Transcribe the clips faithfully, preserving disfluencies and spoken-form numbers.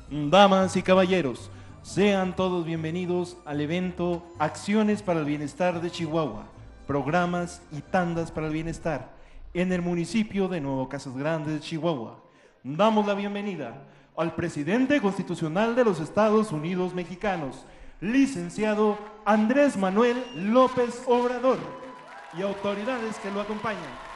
Damas y caballeros, sean todos bienvenidos al evento Acciones para el Bienestar de Chihuahua, programas y tandas para el bienestar en el municipio de Nuevo Casas Grandes de Chihuahua. Damos la bienvenida al presidente constitucional de los Estados Unidos mexicanos, licenciado Andrés Manuel López Obrador, y autoridades que lo acompañan.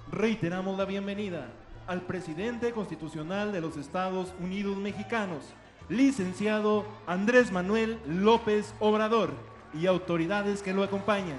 Reiteramos la bienvenida al presidente constitucional de los Estados Unidos Mexicanos, licenciado Andrés Manuel López Obrador, y autoridades que lo acompañan.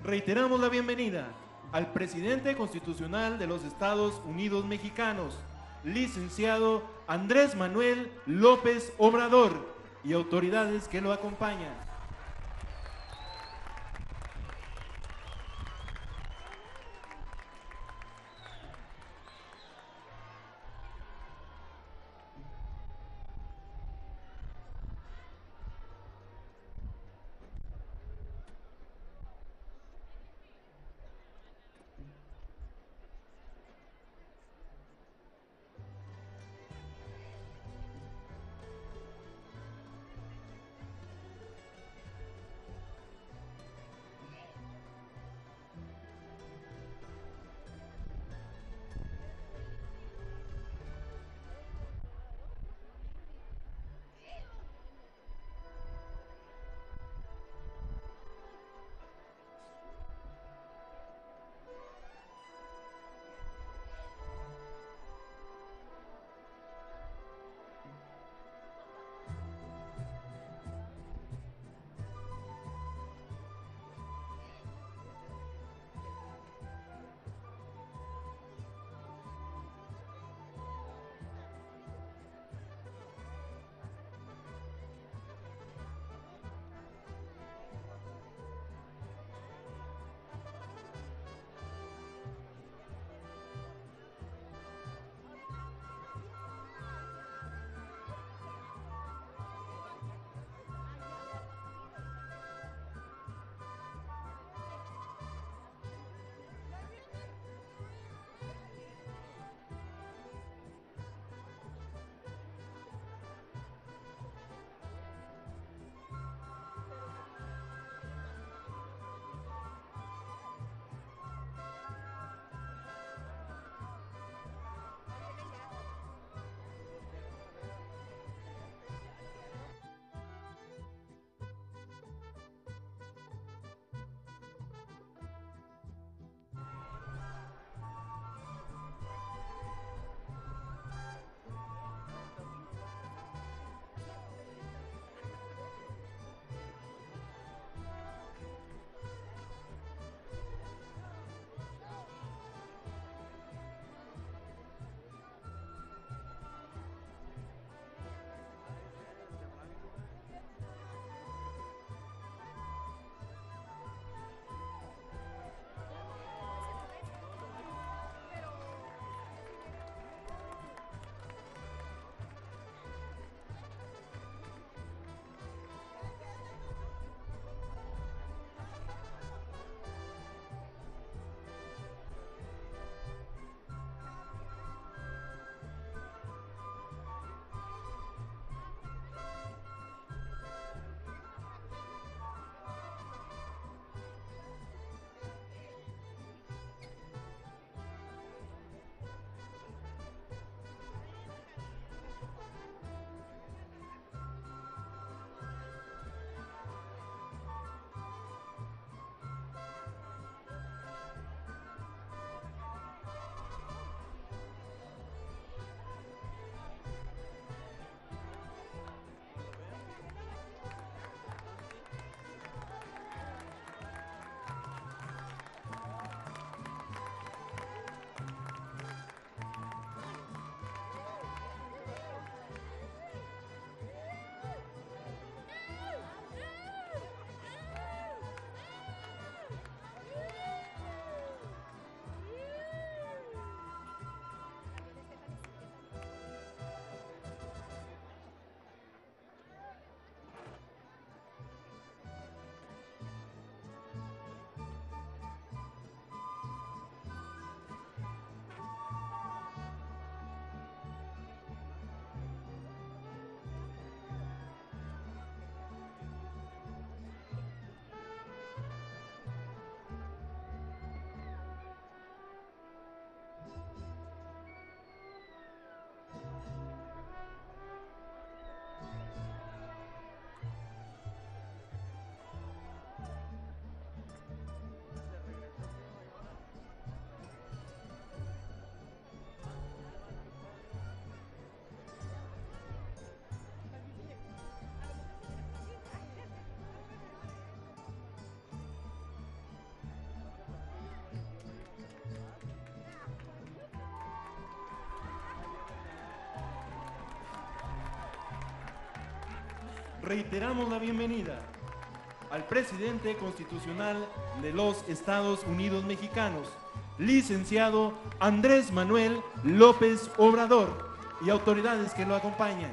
Reiteramos la bienvenida al presidente constitucional de los Estados Unidos Mexicanos, licenciado Andrés Manuel López Obrador, y autoridades que lo acompañan. reiteramos la bienvenida al presidente constitucional de los Estados Unidos Mexicanos, licenciado Andrés Manuel López Obrador, y autoridades que lo acompañan.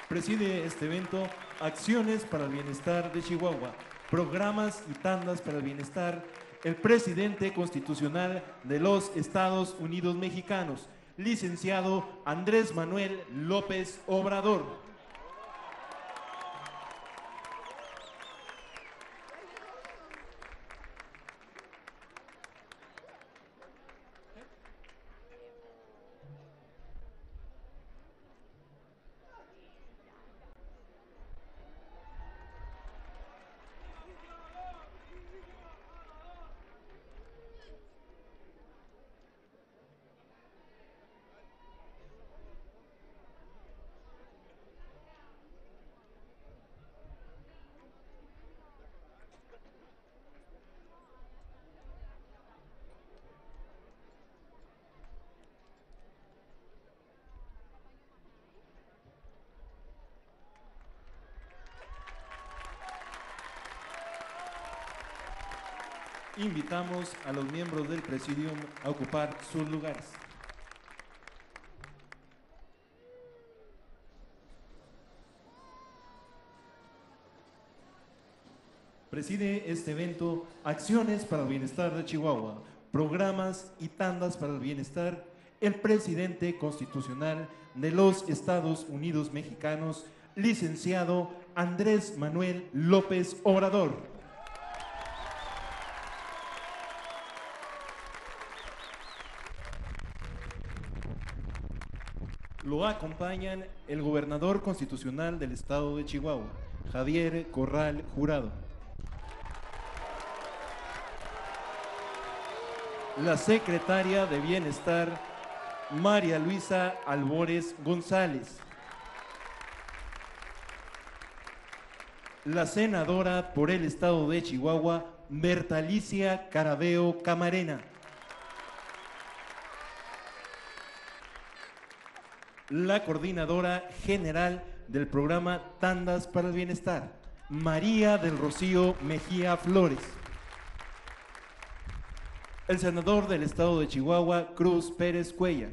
Preside este evento Acciones para el Bienestar de Chihuahua, programas y tandas para el bienestar, el presidente constitucional de los Estados Unidos Mexicanos, licenciado Andrés Manuel López Obrador. Invitamos a los miembros del Presidium a ocupar sus lugares. Preside este evento Acciones para el Bienestar de Chihuahua, programas y tandas para el bienestar, el presidente constitucional de los Estados Unidos Mexicanos, licenciado Andrés Manuel López Obrador. Lo acompañan el gobernador constitucional del estado de Chihuahua, Javier Corral Jurado. La secretaria de Bienestar, María Luisa Albores González. La senadora por el estado de Chihuahua, Bertalicia Carabeo Camarena. La coordinadora general del programa Tandas para el Bienestar, María del Rocío Mejía Flores. El senador del estado de Chihuahua, Cruz Pérez Cuellar.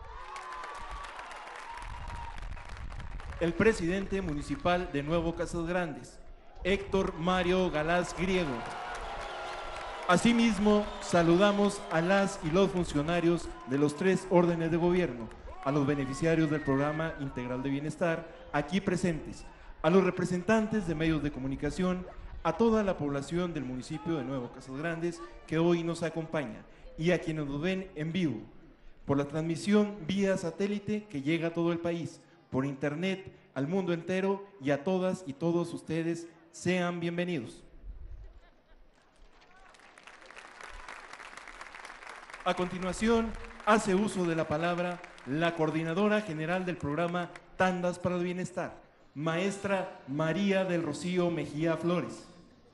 El presidente municipal de Nuevo Casas Grandes, Héctor Mario Galás Griego. Asimismo, saludamos a las y los funcionarios de los tres órdenes de gobierno, a los beneficiarios del Programa Integral de Bienestar aquí presentes, a los representantes de medios de comunicación, a toda la población del municipio de Nuevo Casas Grandes que hoy nos acompaña y a quienes nos ven en vivo por la transmisión vía satélite que llega a todo el país, por internet al mundo entero, y a todas y todos ustedes sean bienvenidos. A continuación, hace uso de la palabra la coordinadora general del programa Tandas para el Bienestar, maestra María del Rocío Mejía Flores.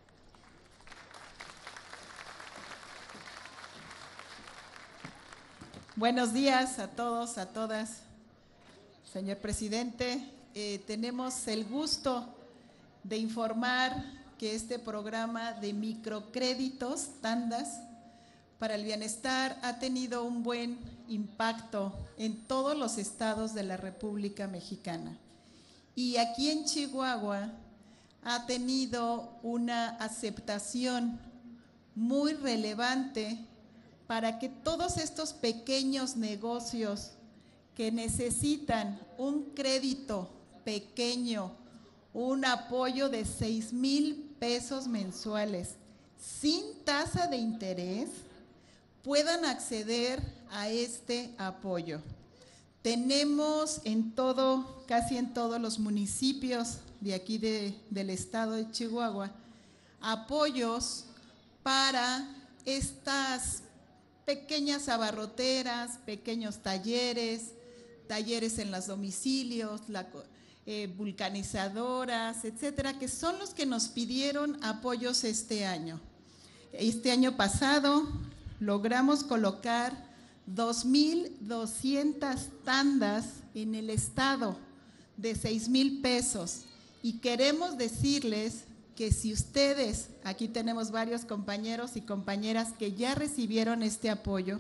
Buenos días a todos, a todas. Señor presidente, eh, tenemos el gusto de informar que este programa de microcréditos, tandas, para el bienestar ha tenido un buen impacto en todos los estados de la República Mexicana. Y aquí en Chihuahua ha tenido una aceptación muy relevante para que todos estos pequeños negocios que necesitan un crédito pequeño, un apoyo de seis mil pesos mensuales sin tasa de interés, puedan acceder a este apoyo. Tenemos en todo, casi en todos los municipios de aquí de, del estado de Chihuahua, apoyos para estas pequeñas abarroteras, pequeños talleres, talleres en los domicilios, la, eh, vulcanizadoras, etcétera, que son los que nos pidieron apoyos este año. Este año pasado logramos colocar dos mil doscientas tandas en el estado de seis mil pesos, y queremos decirles que si ustedes, aquí tenemos varios compañeros y compañeras que ya recibieron este apoyo,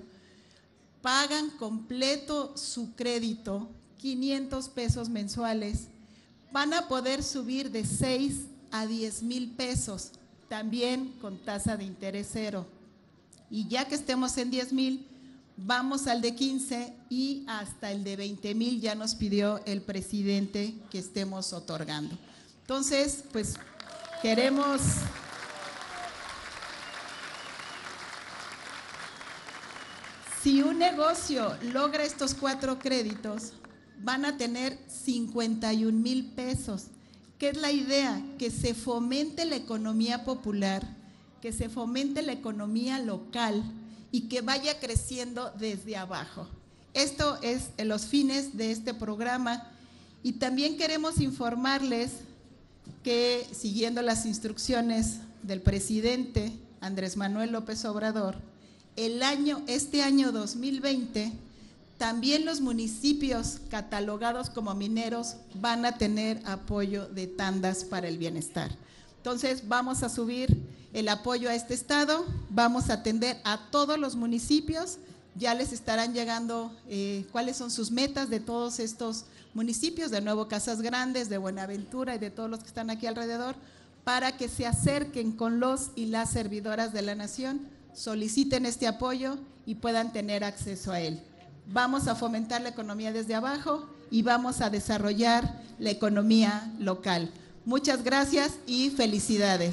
pagan completo su crédito, quinientos pesos mensuales, van a poder subir de seis a diez mil pesos, también con tasa de interés cero. Y ya que estemos en diez mil, vamos al de quince y hasta el de veinte mil ya nos pidió el presidente que estemos otorgando. Entonces, pues queremos… Si un negocio logra estos cuatro créditos, van a tener cincuenta y un mil pesos. ¿Qué es la idea? Que se fomente la economía popular, que se fomente la economía local y que vaya creciendo desde abajo. Esto es los fines de este programa y también queremos informarles que, siguiendo las instrucciones del presidente Andrés Manuel López Obrador, el año, este año dos mil veinte, también los municipios catalogados como mineros van a tener apoyo de tandas para el bienestar. Entonces, vamos a subir el apoyo a este estado, vamos a atender a todos los municipios, ya les estarán llegando eh, cuáles son sus metas de todos estos municipios, de nuevo Casas Grandes, de Buenaventura y de todos los que están aquí alrededor, para que se acerquen con los y las servidoras de la nación, soliciten este apoyo y puedan tener acceso a él. Vamos a fomentar la economía desde abajo y vamos a desarrollar la economía local. Muchas gracias y felicidades.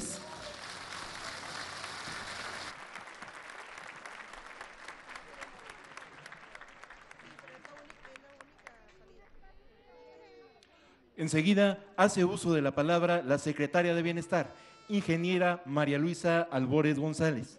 Enseguida hace uso de la palabra la secretaria de Bienestar, ingeniera María Luisa Albores González.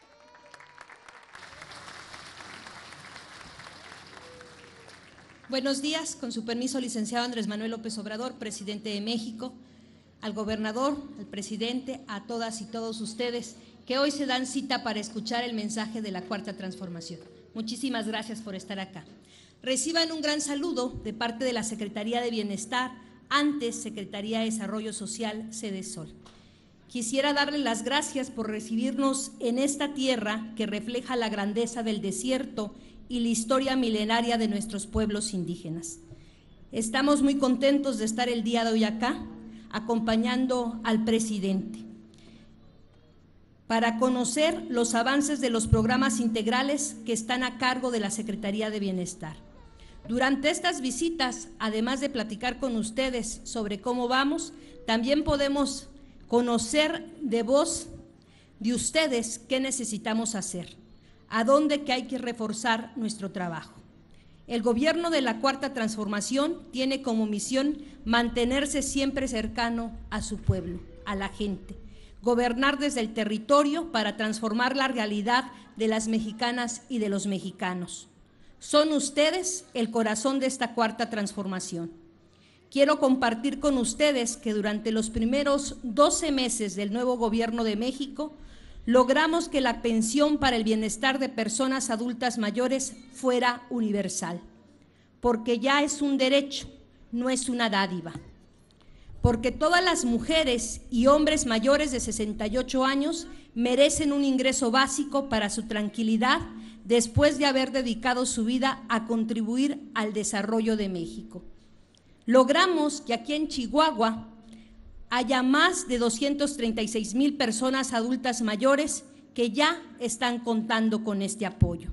Buenos días, con su permiso, licenciado Andrés Manuel López Obrador, presidente de México, al gobernador, al presidente, a todas y todos ustedes que hoy se dan cita para escuchar el mensaje de la Cuarta Transformación. Muchísimas gracias por estar acá. Reciban un gran saludo de parte de la Secretaría de Bienestar, antes Secretaría de Desarrollo Social, sede Sol. Quisiera darles las gracias por recibirnos en esta tierra que refleja la grandeza del desierto y la historia milenaria de nuestros pueblos indígenas. Estamos muy contentos de estar el día de hoy acá, acompañando al presidente, para conocer los avances de los programas integrales que están a cargo de la Secretaría de Bienestar. Durante estas visitas, además de platicar con ustedes sobre cómo vamos, también podemos conocer de voz de ustedes qué necesitamos hacer, a dónde que hay que reforzar nuestro trabajo. El gobierno de la Cuarta Transformación tiene como misión mantenerse siempre cercano a su pueblo, a la gente, gobernar desde el territorio para transformar la realidad de las mexicanas y de los mexicanos. Son ustedes el corazón de esta Cuarta Transformación. Quiero compartir con ustedes que durante los primeros doce meses del nuevo gobierno de México, logramos que la pensión para el bienestar de personas adultas mayores fuera universal, porque ya es un derecho, no es una dádiva. Porque todas las mujeres y hombres mayores de sesenta y ocho años merecen un ingreso básico para su tranquilidad después de haber dedicado su vida a contribuir al desarrollo de México. Logramos que aquí en Chihuahua haya más de doscientas treinta y seis mil personas adultas mayores que ya están contando con este apoyo.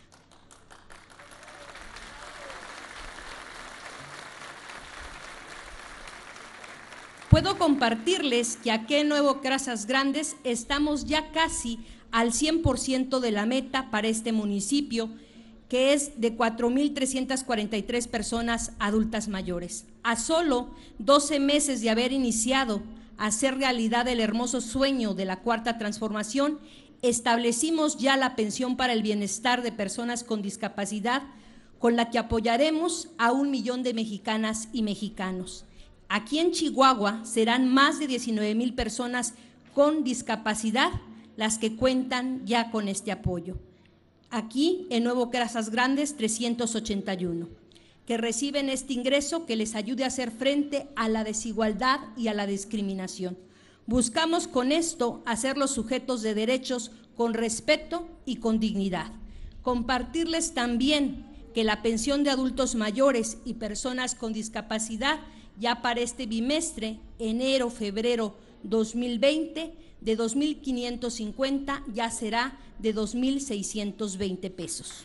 Puedo compartirles que aquí en Nuevo Casas Grandes estamos ya casi al cien por ciento de la meta para este municipio, que es de cuatro mil trescientas cuarenta y tres personas adultas mayores. A solo doce meses de haber iniciado a hacer realidad el hermoso sueño de la Cuarta Transformación, establecimos ya la pensión para el bienestar de personas con discapacidad, con la que apoyaremos a un millón de mexicanas y mexicanos. Aquí en Chihuahua serán más de diecinueve mil personas con discapacidad las que cuentan ya con este apoyo. Aquí en Nuevo Casas Grandes, trescientos ochenta y uno, que reciben este ingreso que les ayude a hacer frente a la desigualdad y a la discriminación. Buscamos con esto hacerlos sujetos de derechos con respeto y con dignidad. Compartirles también que la pensión de adultos mayores y personas con discapacidad ya para este bimestre, enero, febrero dos mil veinte, de dos mil quinientos cincuenta ya será de dos mil seiscientos veinte pesos.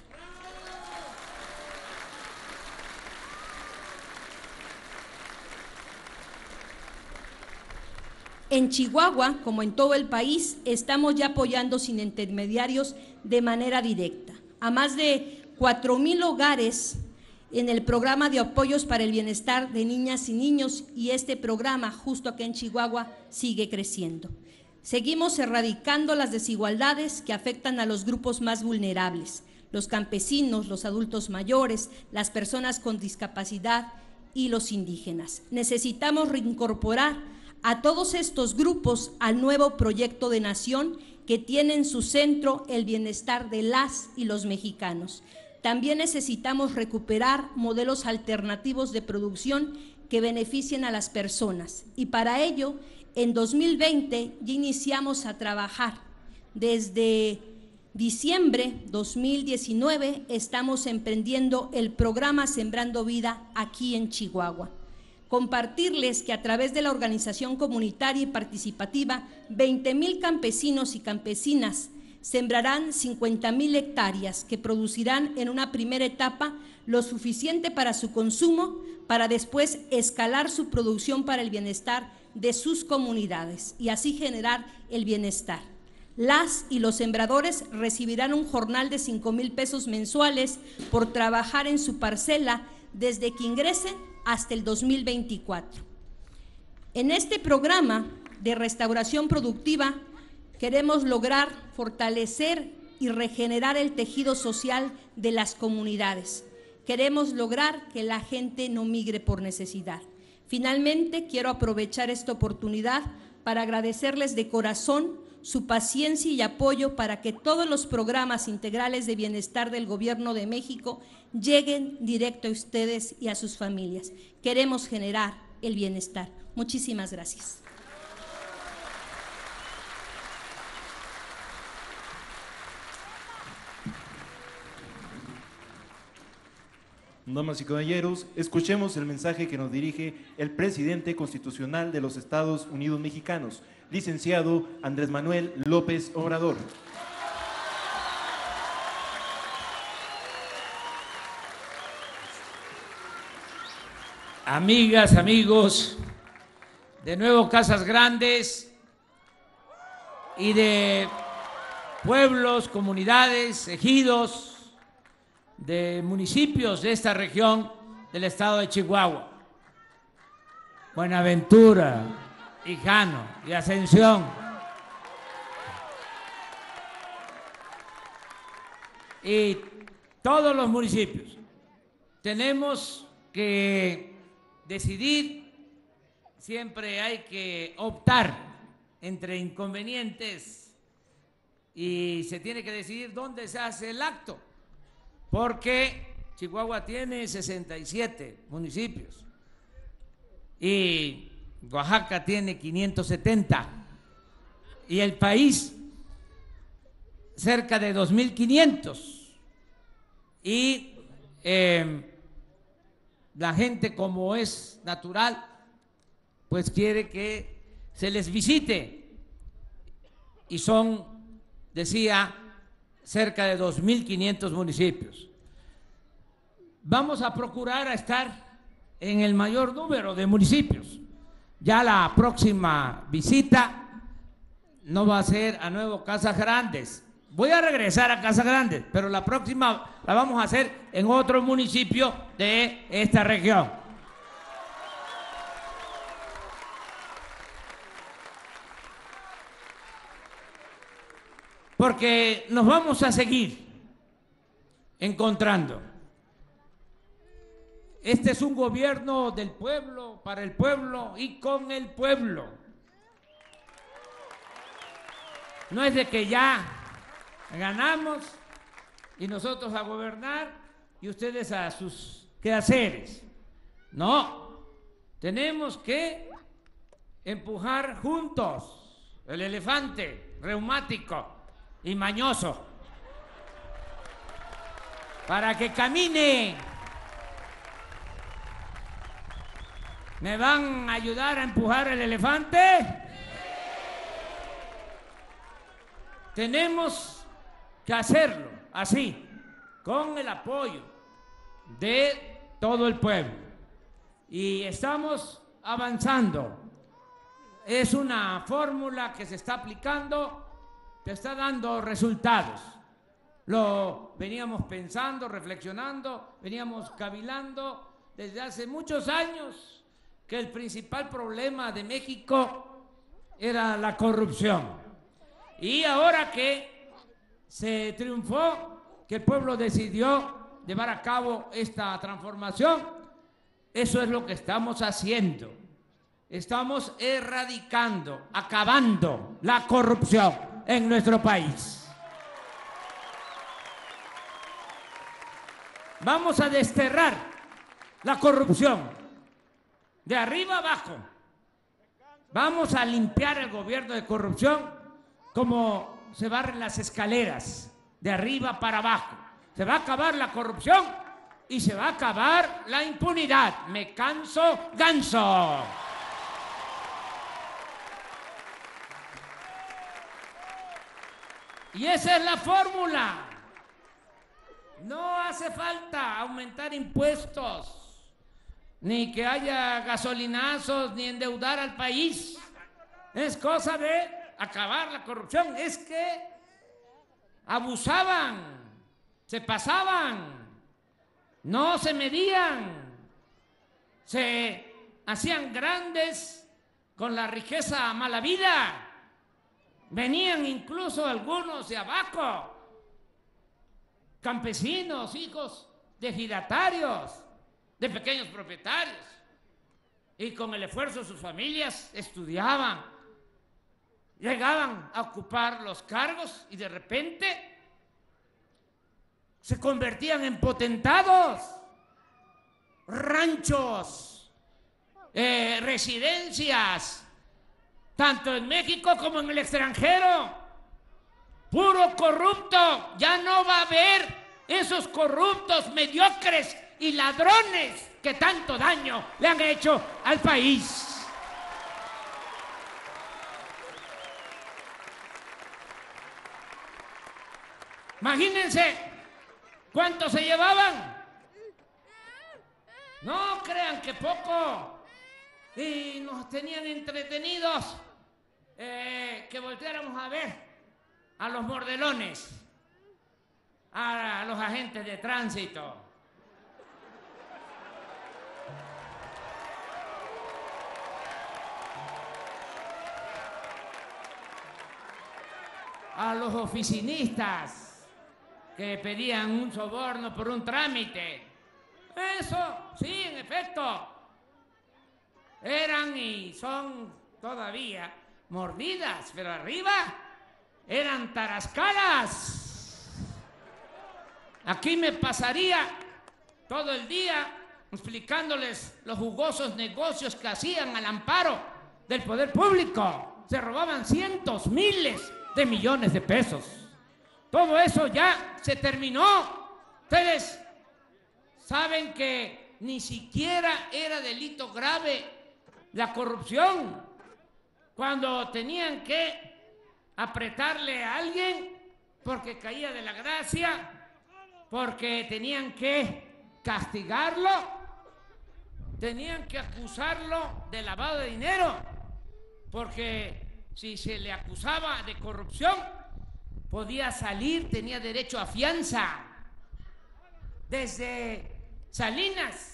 En Chihuahua, como en todo el país, estamos ya apoyando sin intermediarios de manera directa a más de cuatro mil hogares en el programa de apoyos para el bienestar de niñas y niños, y este programa justo aquí en Chihuahua sigue creciendo. Seguimos erradicando las desigualdades que afectan a los grupos más vulnerables, los campesinos, los adultos mayores, las personas con discapacidad y los indígenas. Necesitamos reincorporar a todos estos grupos al nuevo proyecto de nación que tiene en su centro el bienestar de las y los mexicanos. También necesitamos recuperar modelos alternativos de producción que beneficien a las personas, y para ello, en dos mil veinte ya iniciamos a trabajar. Desde diciembre de dos mil diecinueve estamos emprendiendo el programa Sembrando Vida aquí en Chihuahua. Compartirles que a través de la organización comunitaria y participativa, veinte mil campesinos y campesinas sembrarán cincuenta mil hectáreas que producirán en una primera etapa lo suficiente para su consumo, para después escalar su producción para el bienestar de sus comunidades y así generar el bienestar. Las y los sembradores recibirán un jornal de cinco mil pesos mensuales por trabajar en su parcela desde que ingresen hasta el dos mil veinticuatro. En este programa de restauración productiva queremos lograr fortalecer y regenerar el tejido social de las comunidades. Queremos lograr que la gente no migre por necesidad. Finalmente, quiero aprovechar esta oportunidad para agradecerles de corazón su paciencia y apoyo para que todos los programas integrales de bienestar del Gobierno de México lleguen directo a ustedes y a sus familias. Queremos generar el bienestar. Muchísimas gracias. Damas y caballeros, escuchemos el mensaje que nos dirige el presidente constitucional de los Estados Unidos Mexicanos, licenciado Andrés Manuel López Obrador. Amigas, amigos, de nuevo Casas Grandes y de pueblos, comunidades, ejidos, de municipios de esta región del estado de Chihuahua, Buenaventura, Hijano y Ascensión, y todos los municipios. Tenemos que decidir, siempre hay que optar entre inconvenientes y se tiene que decidir dónde se hace el acto, porque Chihuahua tiene sesenta y siete municipios y Oaxaca tiene quinientos setenta y el país cerca de dos mil quinientos, y eh, la gente, como es natural, pues quiere que se les visite, y son, decía, cerca de dos mil quinientos municipios. Vamos a procurar a estar en el mayor número de municipios. Ya la próxima visita no va a ser a nuevo Casas Grandes. Voy a regresar a Casas Grandes, pero la próxima la vamos a hacer en otro municipio de esta región. Porque nos vamos a seguir encontrando. Este es un gobierno del pueblo, para el pueblo y con el pueblo. No es de que ya ganamos y nosotros a gobernar y ustedes a sus quehaceres. No, tenemos que empujar juntos el elefante reumático y mañoso para que camine. ¿Me van a ayudar a empujar el elefante? Tenemos que hacerlo así, con el apoyo de todo el pueblo. Y estamos avanzando. Es una fórmula que se está aplicando, que está dando resultados. Lo veníamos pensando, reflexionando, veníamos cavilando desde hace muchos años que el principal problema de México era la corrupción. Y ahora que se triunfó, que el pueblo decidió llevar a cabo esta transformación, eso es lo que estamos haciendo. Estamos erradicando, acabando la corrupción en nuestro país. Vamos a desterrar la corrupción de arriba abajo. Vamos a limpiar el gobierno de corrupción como se barren las escaleras, de arriba para abajo. Se va a acabar la corrupción y se va a acabar la impunidad. Me canso ganso. Y esa es la fórmula. No hace falta aumentar impuestos, ni que haya gasolinazos, ni endeudar al país. Es cosa de acabar la corrupción. Es que abusaban, se pasaban, no se medían, se hacían grandes con la riqueza mala vida. Venían incluso algunos de abajo, campesinos, hijos de ejidatarios, de pequeños propietarios, y con el esfuerzo de sus familias estudiaban, llegaban a ocupar los cargos y de repente se convertían en potentados, ranchos, eh, residencias, tanto en México como en el extranjero. Puro corrupto. Ya no va a haber esos corruptos mediocres y ladrones que tanto daño le han hecho al país. Imagínense cuánto se llevaban. No crean que poco. Y nos tenían entretenidos, eh, que volteáramos a ver a los mordelones, a los agentes de tránsito, a los oficinistas que pedían un soborno por un trámite. Eso, sí, en efecto, eran y son todavía mordidas, pero arriba eran tarascadas. Aquí me pasaría todo el día explicándoles los jugosos negocios que hacían al amparo del poder público. Se robaban cientos, miles de millones de pesos. Todo eso ya se terminó. Ustedes saben que ni siquiera era delito grave la corrupción. Cuando tenían que apretarle a alguien porque caía de la gracia, porque tenían que castigarlo, tenían que acusarlo de lavado de dinero, porque si se le acusaba de corrupción podía salir, tenía derecho a fianza. Desde Salinas,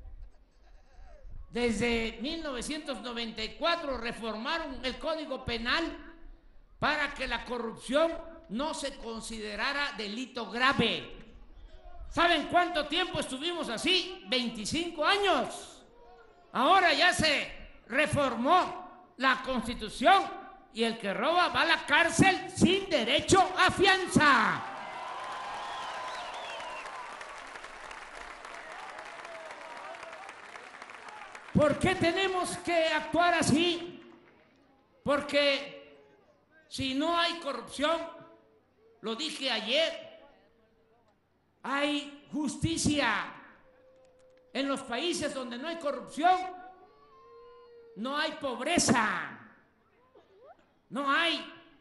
desde mil novecientos noventa y cuatro reformaron el Código Penal para que la corrupción no se considerara delito grave. ¿Saben cuánto tiempo estuvimos así? veinticinco años. Ahora ya se reformó la Constitución y el que roba va a la cárcel sin derecho a fianza. ¿Por qué tenemos que actuar así? Porque si no hay corrupción, lo dije ayer, hay justicia. En los países donde no hay corrupción, no hay pobreza, no hay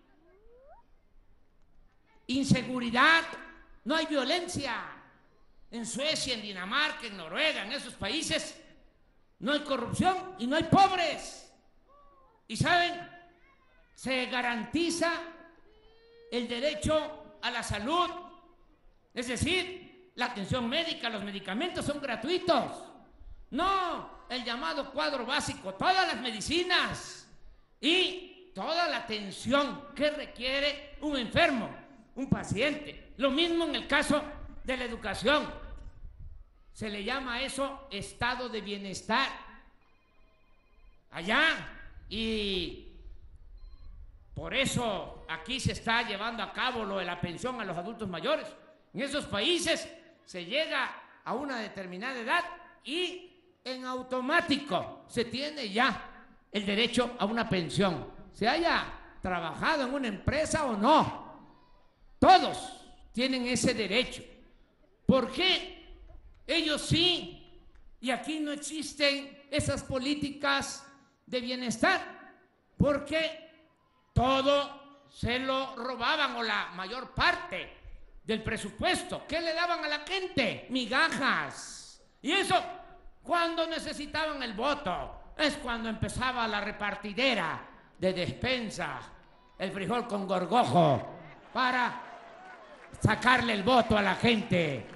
inseguridad, no hay violencia. En Suecia, en Dinamarca, en Noruega, en esos países, no hay corrupción y no hay pobres. Y saben, se garantiza el derecho a la salud, es decir, la atención médica, los medicamentos son gratuitos. No, el llamado cuadro básico, todas las medicinas y toda la atención que requiere un enfermo, un paciente. Lo mismo en el caso de la educación. Se le llama a eso estado de bienestar. Allá, y por eso aquí se está llevando a cabo lo de la pensión a los adultos mayores. En esos países se llega a una determinada edad y en automático se tiene ya el derecho a una pensión, se haya trabajado en una empresa o no. Todos tienen ese derecho. ¿Por qué ellos sí y aquí no existen esas políticas de bienestar? Porque todo se lo robaban, o la mayor parte del presupuesto. ¿Qué le daban a la gente? Migajas. Y eso, cuando necesitaban el voto, es cuando empezaba la repartidera de despensa, el frijol con gorgojo, para sacarle el voto a la gente.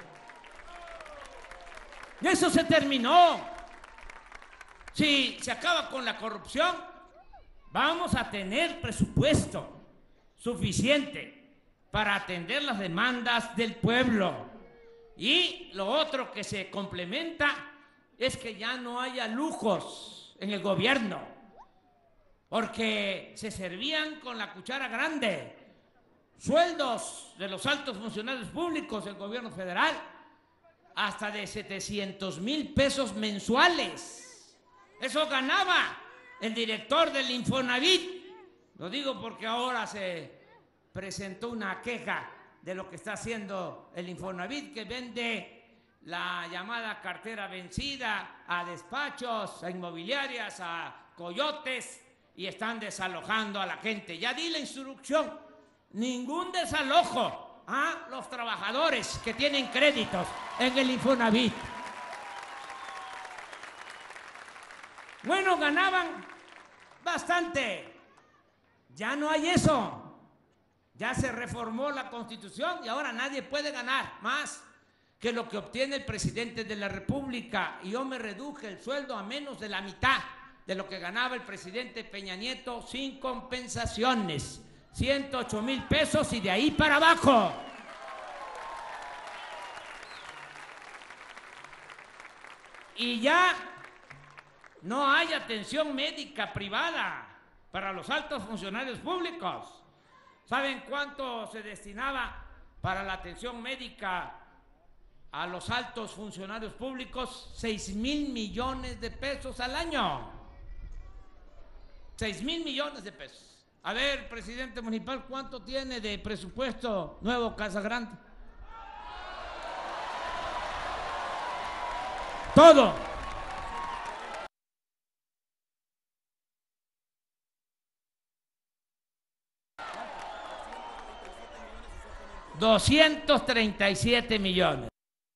Y eso se terminó. Si se acaba con la corrupción, vamos a tener presupuesto suficiente para atender las demandas del pueblo. Y lo otro que se complementa es que ya no haya lujos en el gobierno, porque se servían con la cuchara grande. Sueldos de los altos funcionarios públicos del gobierno federal hasta de setecientos mil pesos mensuales. Eso ganaba el director del Infonavit. Lo digo porque ahora se presentó una queja de lo que está haciendo el Infonavit, que vende la llamada cartera vencida a despachos, a inmobiliarias, a coyotes, y están desalojando a la gente. Ya di la instrucción, ningún desalojo a los trabajadores que tienen créditos en el Infonavit. Bueno, ganaban bastante. Ya no hay eso. Ya se reformó la Constitución y ahora nadie puede ganar más que lo que obtiene el presidente de la República. Y yo me reduje el sueldo a menos de la mitad de lo que ganaba el presidente Peña Nieto sin compensaciones. ciento ocho mil pesos y de ahí para abajo. Y ya no hay atención médica privada para los altos funcionarios públicos. ¿Saben cuánto se destinaba para la atención médica a los altos funcionarios públicos? Seis mil millones de pesos al año. Seis mil millones de pesos. A ver, presidente municipal, ¿cuánto tiene de presupuesto Nuevo Casagrande? Todo. doscientos treinta y siete millones.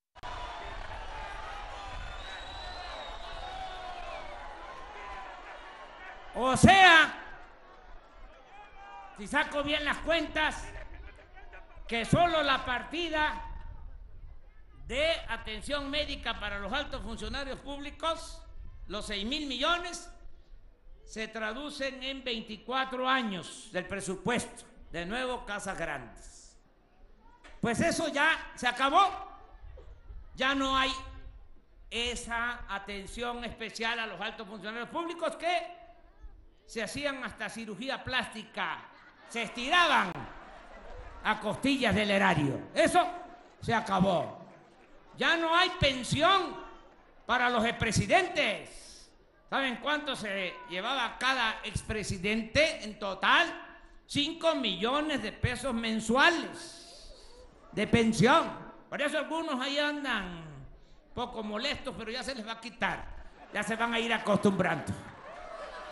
O sea, si saco bien las cuentas, que solo la partida de atención médica para los altos funcionarios públicos, los seis mil millones, se traducen en veinticuatro años del presupuesto de Nuevo Casas Grandes. Pues eso ya se acabó. Ya no hay esa atención especial a los altos funcionarios públicos que se hacían hasta cirugía plástica, se estiraban a costillas del erario. Eso se acabó. Ya no hay pensión para los expresidentes. ¿Saben cuánto se llevaba cada expresidente en total? Cinco millones de pesos mensuales de pensión. Por eso algunos ahí andan poco molestos, pero ya se les va a quitar. Ya se van a ir acostumbrando.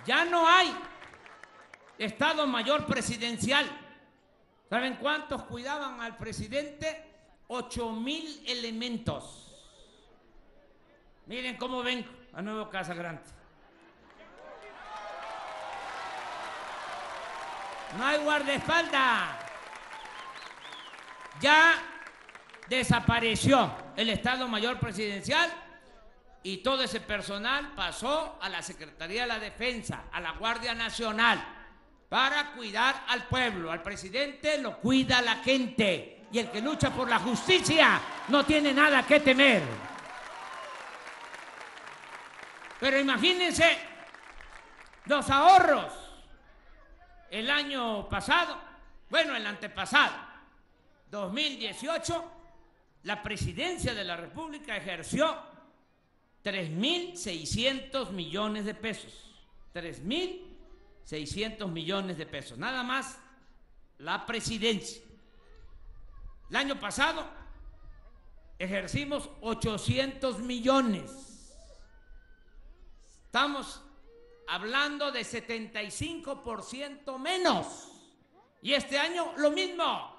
Ya no hay Estado Mayor Presidencial. ¿Saben cuántos cuidaban al presidente? Ocho mil elementos. Miren cómo ven a Nuevo Casa Grande. No hay guardaespaldas. Ya desapareció el Estado Mayor Presidencial y todo ese personal pasó a la Secretaría de la Defensa, a la Guardia Nacional, para cuidar al pueblo. Al presidente lo cuida la gente y el que lucha por la justicia no tiene nada que temer. Pero imagínense los ahorros. El año pasado, bueno, el antepasado, dos mil dieciocho, la presidencia de la República ejerció tres mil seiscientos millones de pesos. tres mil seiscientos millones de pesos. Nada más la presidencia. El año pasado ejercimos ochocientos millones. Estamos hablando de setenta y cinco por ciento menos. Y este año lo mismo.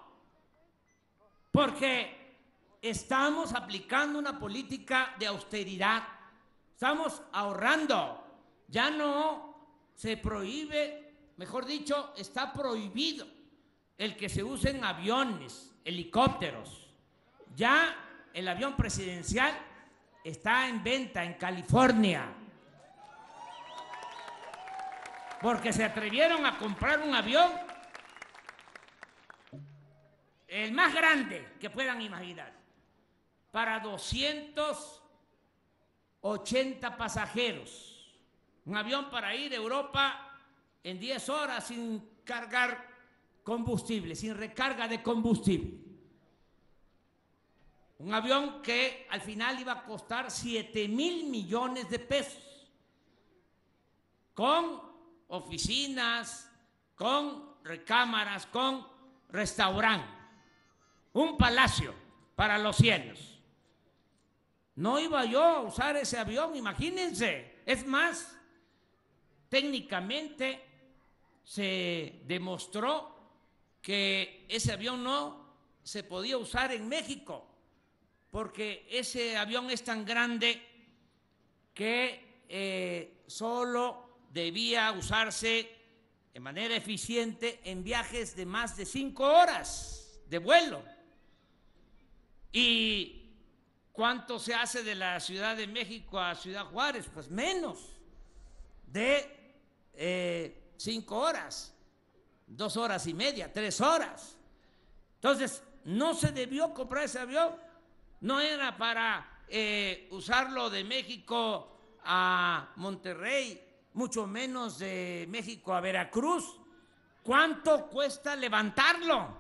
Porque estamos aplicando una política de austeridad. Estamos ahorrando. Ya no se prohíbe, mejor dicho, está prohibido el que se usen aviones, helicópteros. Ya el avión presidencial está en venta en California. Porque se atrevieron a comprar un avión, el más grande que puedan imaginar, para doscientos ochenta pasajeros. Un avión para ir a Europa en diez horas sin cargar combustible, sin recarga de combustible. Un avión que al final iba a costar siete mil millones de pesos, con oficinas, con recámaras, con restaurante, un palacio para los cielos. No iba yo a usar ese avión, imagínense. Es más, técnicamente se demostró que ese avión no se podía usar en México, porque ese avión es tan grande que eh, solo debía usarse de manera eficiente en viajes de más de cinco horas de vuelo. ¿Y cuánto se hace de la Ciudad de México a Ciudad Juárez? Pues menos de eh, cinco horas, dos horas y media, tres horas. Entonces, no se debió comprar ese avión, no era para eh, usarlo de México a Monterrey, mucho menos de México a Veracruz. ¿Cuánto cuesta levantarlo?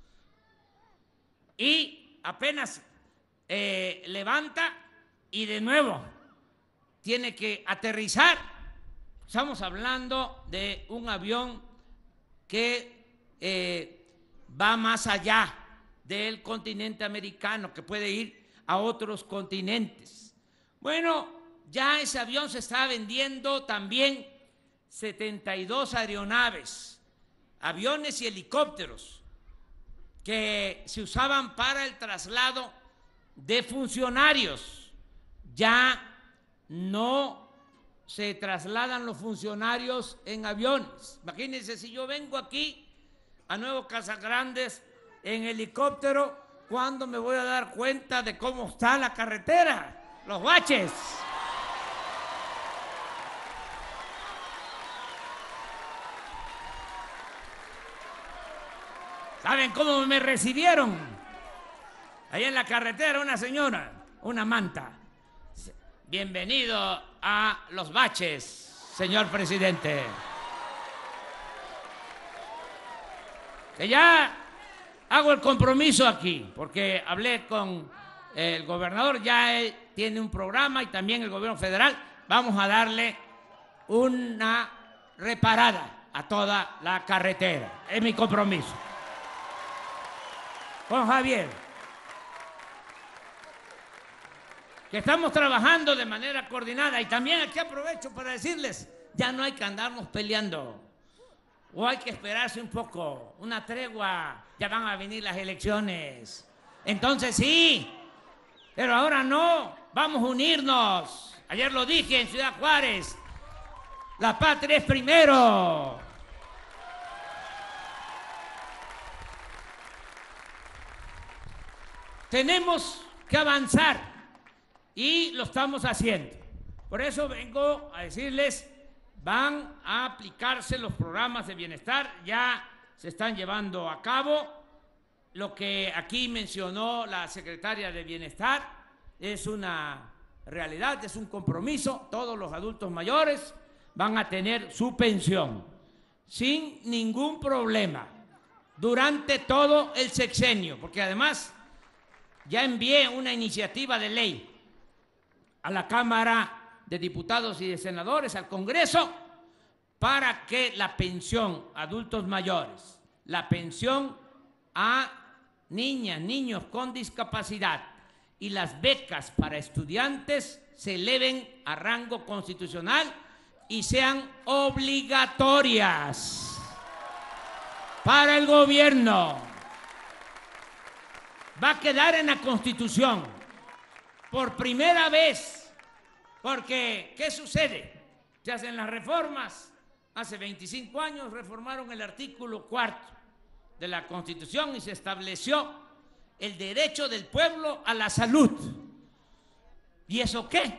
Y apenas eh, levanta y de nuevo tiene que aterrizar. Estamos hablando de un avión que eh, va más allá del continente americano, que puede ir a otros continentes. Bueno, ya ese avión se está vendiendo también setenta y dos aeronaves, aviones y helicópteros que se usaban para el traslado de funcionarios. Ya no se trasladan los funcionarios en aviones. Imagínense, si yo vengo aquí a Nuevo Casagrandes en helicóptero, ¿cuándo me voy a dar cuenta de cómo está la carretera? Los baches. ¿Saben cómo me recibieron? Ahí en la carretera una señora, una manta. Bienvenido a Los Baches, señor presidente. Que ya hago el compromiso aquí, porque hablé con el gobernador, ya él tiene un programa y también el gobierno federal. Vamos a darle una reparada a toda la carretera. Es mi compromiso. Con Javier, que estamos trabajando de manera coordinada. Y también aquí aprovecho para decirles, ya no hay que andarnos peleando. O hay que esperarse un poco, una tregua, ya van a venir las elecciones. Entonces sí, pero ahora no, vamos a unirnos. Ayer lo dije en Ciudad Juárez, la patria es primero. Tenemos que avanzar y lo estamos haciendo. Por eso vengo a decirles, van a aplicarse los programas de bienestar, ya se están llevando a cabo. Lo que aquí mencionó la secretaria de Bienestar es una realidad, es un compromiso. Todos los adultos mayores van a tener su pensión sin ningún problema durante todo el sexenio, porque además ya envié una iniciativa de ley a la Cámara de Diputados y de Senadores, al Congreso, para que la pensión a adultos mayores, la pensión a niñas, niños con discapacidad y las becas para estudiantes se eleven a rango constitucional y sean obligatorias para el gobierno. Va a quedar en la Constitución por primera vez, porque ¿qué sucede? Se hacen las reformas. Hace veinticinco años reformaron el artículo cuarto de la Constitución y se estableció el derecho del pueblo a la salud. ¿Y eso qué?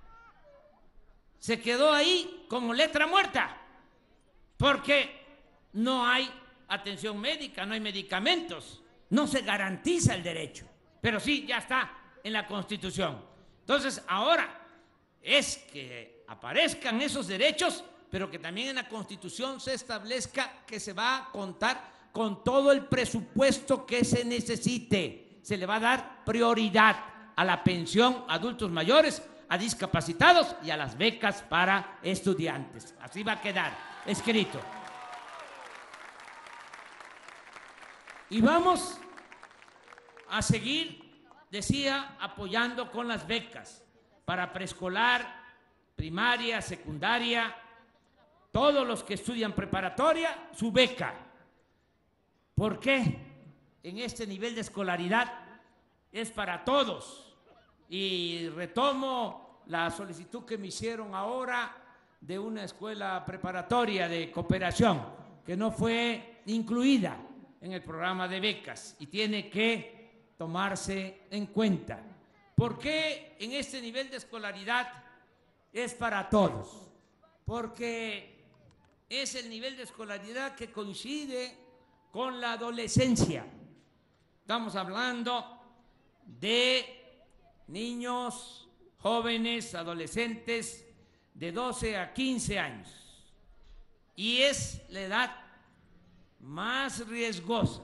Se quedó ahí como letra muerta, porque no hay atención médica, no hay medicamentos, no se garantiza el derecho, pero sí, ya está en la Constitución. Entonces, ahora es que aparezcan esos derechos, pero que también en la Constitución se establezca que se va a contar con todo el presupuesto que se necesite. Se le va a dar prioridad a la pensión a adultos mayores, a discapacitados y a las becas para estudiantes. Así va a quedar escrito. Y vamos a seguir, decía, apoyando con las becas para preescolar, primaria, secundaria, todos los que estudian preparatoria, su beca. ¿Por qué? En este nivel de escolaridad es para todos. Y retomo la solicitud que me hicieron ahora de una escuela preparatoria de cooperación que no fue incluida en el programa de becas y tiene que tomarse en cuenta. ¿Por qué en este nivel de escolaridad es para todos? Porque es el nivel de escolaridad que coincide con la adolescencia. Estamos hablando de niños, jóvenes, adolescentes de doce a quince años. Y es la edad más riesgosa.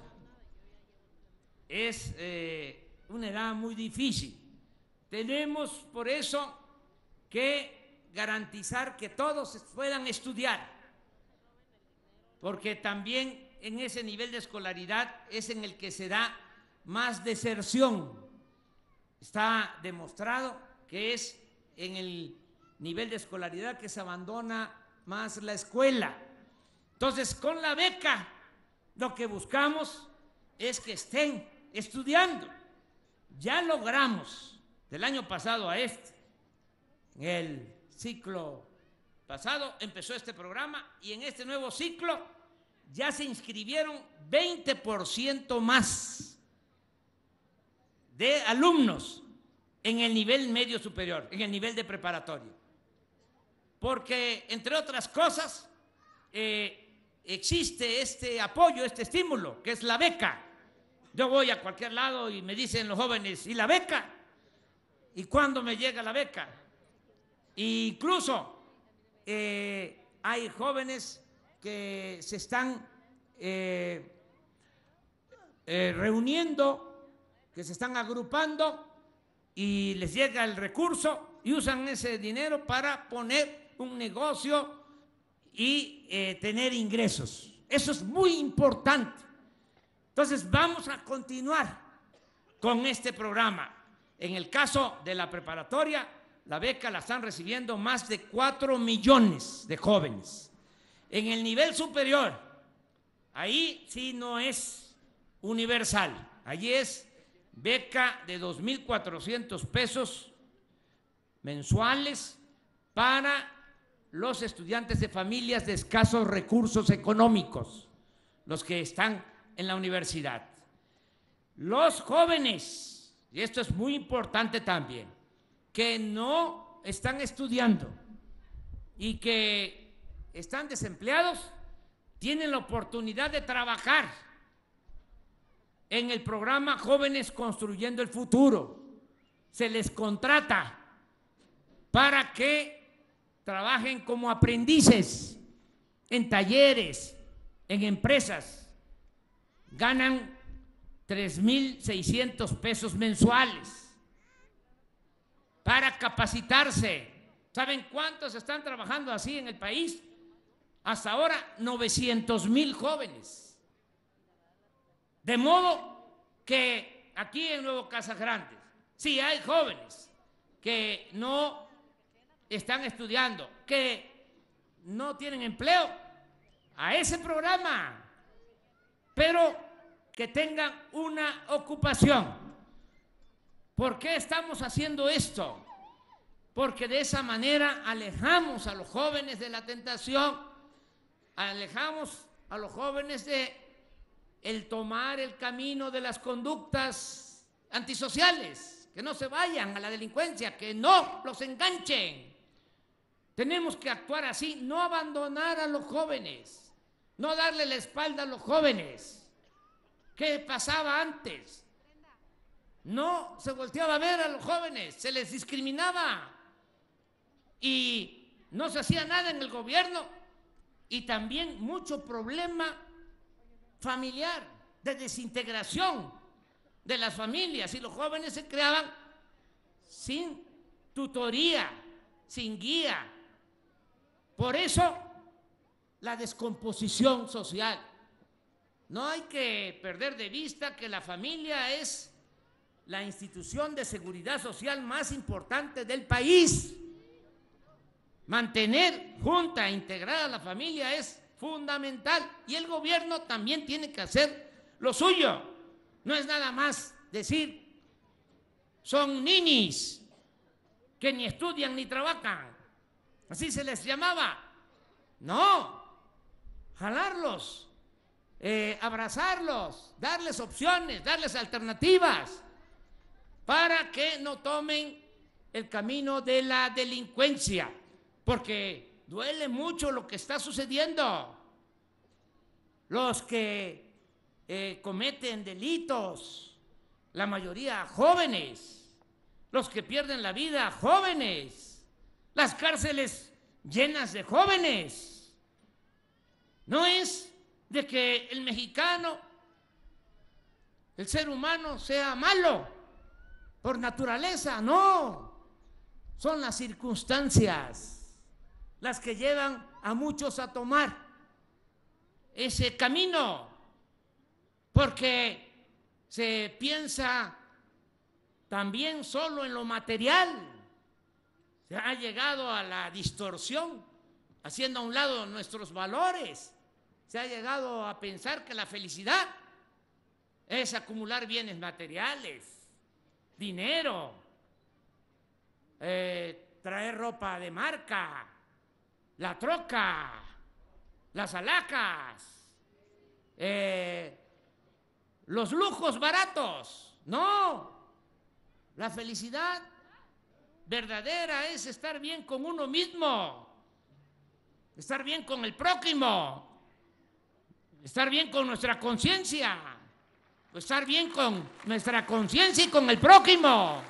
Es eh, una edad muy difícil. Tenemos por eso que garantizar que todos puedan estudiar, porque también en ese nivel de escolaridad es en el que se da más deserción. Está demostrado que es en el nivel de escolaridad que se abandona más la escuela. Entonces, con la beca, lo que buscamos es que estén estudiando. Ya logramos del año pasado a este, en el ciclo pasado empezó este programa y en este nuevo ciclo ya se inscribieron veinte por ciento más de alumnos en el nivel medio superior, en el nivel de preparatoria. Porque, entre otras cosas, eh, existe este apoyo, este estímulo, que es la beca. Yo voy a cualquier lado y me dicen los jóvenes, ¿y la beca? ¿Y cuándo me llega la beca? E incluso eh, hay jóvenes que se están eh, eh, reuniendo, que se están agrupando y les llega el recurso y usan ese dinero para poner un negocio y eh, tener ingresos. Eso es muy importante. Entonces vamos a continuar con este programa. En el caso de la preparatoria, la beca la están recibiendo más de cuatro millones de jóvenes. En el nivel superior, ahí sí no es universal, allí es beca de dos mil cuatrocientos pesos mensuales para los estudiantes de familias de escasos recursos económicos, los que están en la universidad. Los jóvenes, y esto es muy importante también, que no están estudiando y que están desempleados, tienen la oportunidad de trabajar en el programa Jóvenes Construyendo el Futuro. Se les contrata para que trabajen como aprendices en talleres, en empresas. Ganan tres mil seiscientos pesos mensuales para capacitarse. ¿Saben cuántos están trabajando así en el país? Hasta ahora, novecientos mil jóvenes. De modo que aquí en Nuevo Casas Grandes, sí hay jóvenes que no están estudiando, que no tienen empleo, a ese programa, pero que tengan una ocupación. ¿Por qué estamos haciendo esto? Porque de esa manera alejamos a los jóvenes de la tentación, alejamos a los jóvenes de el tomar el camino de las conductas antisociales, que no se vayan a la delincuencia, que no los enganchen. Tenemos que actuar así, no abandonar a los jóvenes, no darle la espalda a los jóvenes. ¿Qué pasaba antes? No se volteaba a ver a los jóvenes, se les discriminaba y no se hacía nada en el gobierno, y también mucho problema familiar, de desintegración de las familias, y los jóvenes se creaban sin tutoría, sin guía. Por eso la descomposición social. No hay que perder de vista que la familia es la institución de seguridad social más importante del país. Mantener junta, integrada a la familia es fundamental, y el gobierno también tiene que hacer lo suyo. No es nada más decir, son ninis que ni estudian ni trabajan, así se les llamaba. No, jalarlos, eh, abrazarlos, darles opciones, darles alternativas para que no tomen el camino de la delincuencia, porque duele mucho lo que está sucediendo. Los que eh, cometen delitos, la mayoría jóvenes, los que pierden la vida jóvenes, las cárceles llenas de jóvenes. No es de que el mexicano, el ser humano, sea malo por naturaleza, no. Son las circunstancias las que llevan a muchos a tomar ese camino, porque se piensa también solo en lo material. Se ha llegado a la distorsión, haciendo a un lado nuestros valores. Se ha llegado a pensar que la felicidad es acumular bienes materiales, dinero, eh, traer ropa de marca, la troca, las alhacas, eh, los lujos baratos. No, la felicidad verdadera es estar bien con uno mismo, estar bien con el prójimo, estar bien con nuestra conciencia, estar bien con nuestra conciencia y con el prójimo.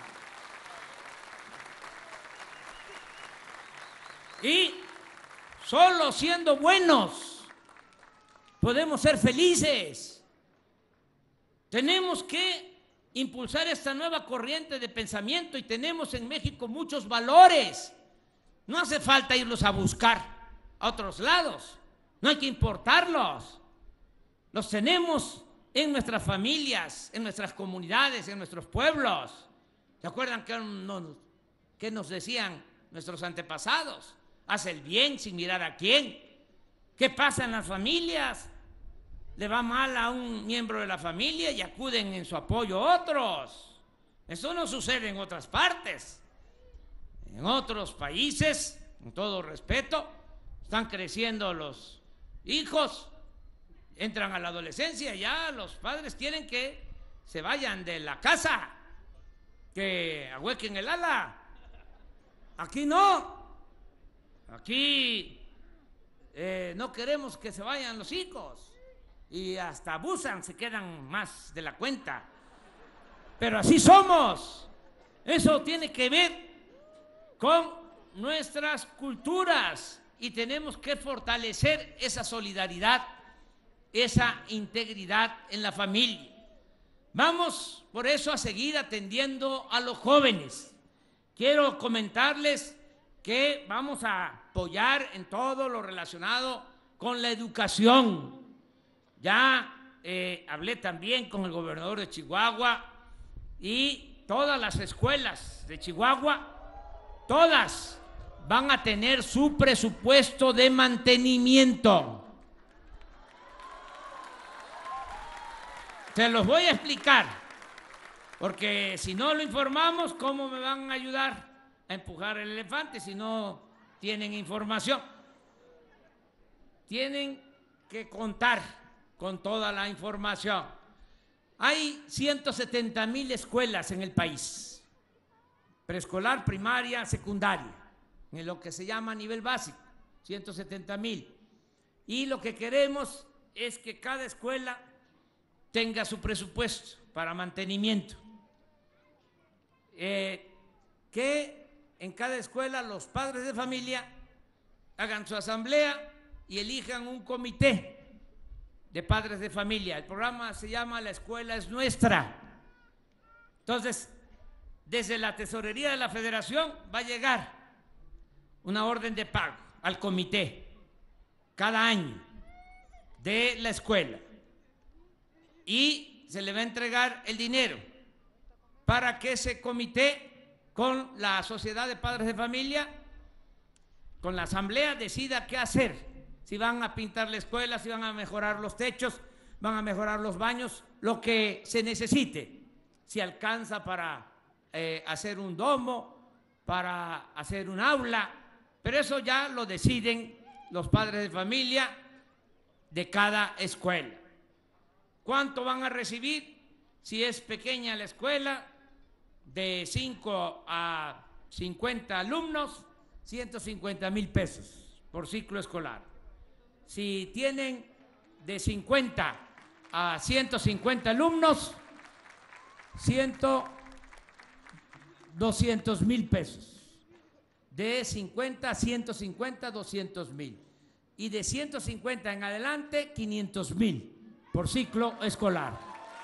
Y solo siendo buenos podemos ser felices. Tenemos que impulsar esta nueva corriente de pensamiento, y tenemos en México muchos valores. No hace falta irlos a buscar a otros lados, no hay que importarlos. Los tenemos en nuestras familias, en nuestras comunidades, en nuestros pueblos. ¿Se acuerdan que, no, ¿Qué nos decían nuestros antepasados? Haz el bien sin mirar a quién. ¿Qué pasa en las familias? Le va mal a un miembro de la familia y acuden en su apoyo otros. Eso no sucede en otras partes. En otros países, con todo respeto, están creciendo los hijos, entran a la adolescencia, ya los padres quieren que se vayan de la casa, que ahuequen el ala. Aquí no. Aquí eh, no queremos que se vayan los hijos. Y hasta abusan, se quedan más de la cuenta. Pero así somos. Eso tiene que ver con nuestras culturas y tenemos que fortalecer esa solidaridad, esa integridad en la familia. Vamos por eso a seguir atendiendo a los jóvenes. Quiero comentarles que vamos a apoyar en todo lo relacionado con la educación. Ya eh, hablé también con el gobernador de Chihuahua y todas las escuelas de Chihuahua, todas van a tener su presupuesto de mantenimiento. Se los voy a explicar, porque si no lo informamos, ¿cómo me van a ayudar a empujar el elefante si no tienen información? Tienen que contar con toda la información. Hay ciento setenta mil escuelas en el país, preescolar, primaria, secundaria, en lo que se llama nivel básico, ciento setenta mil. Y lo que queremos es que cada escuela tenga su presupuesto para mantenimiento. Eh, que en cada escuela los padres de familia hagan su asamblea y elijan un comité de padres de familia. El programa se llama La Escuela es Nuestra. Entonces, desde la tesorería de la Federación va a llegar una orden de pago al comité cada año de la escuela y se le va a entregar el dinero para que ese comité con la sociedad de padres de familia, con la asamblea, decida qué hacer. Si van a pintar la escuela, si van a mejorar los techos, van a mejorar los baños, lo que se necesite. Si alcanza para eh, hacer un domo, para hacer un aula, pero eso ya lo deciden los padres de familia de cada escuela. ¿Cuánto van a recibir? Si es pequeña la escuela, de cinco a cincuenta alumnos, ciento cincuenta mil pesos por ciclo escolar. Si tienen de cincuenta a ciento cincuenta alumnos, doscientos mil pesos. De cincuenta a ciento cincuenta, doscientos mil. Y de ciento cincuenta en adelante, quinientos mil por ciclo escolar.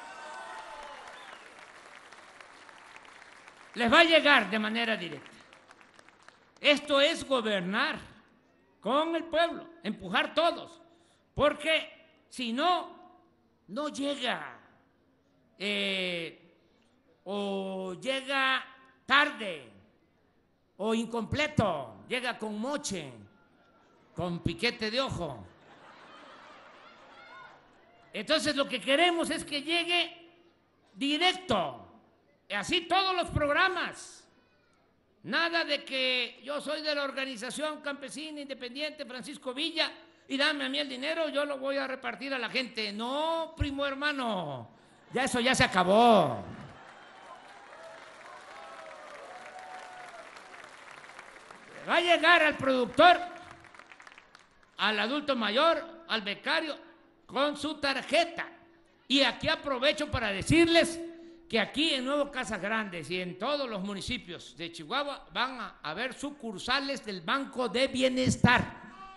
Les va a llegar de manera directa. Esto es gobernar con el pueblo, empujar todos, porque si no, no llega, eh, o llega tarde, o incompleto, llega con moche, con piquete de ojo. Entonces lo que queremos es que llegue directo, así todos los programas. Nada de que yo soy de la organización campesina independiente Francisco Villa y dame a mí el dinero, yo lo voy a repartir a la gente. No, primo hermano, ya eso ya se acabó. Va a llegar al productor, al adulto mayor, al becario, con su tarjeta. Y aquí aprovecho para decirles que aquí en Nuevo Casas Grandes y en todos los municipios de Chihuahua van a haber sucursales del Banco de Bienestar.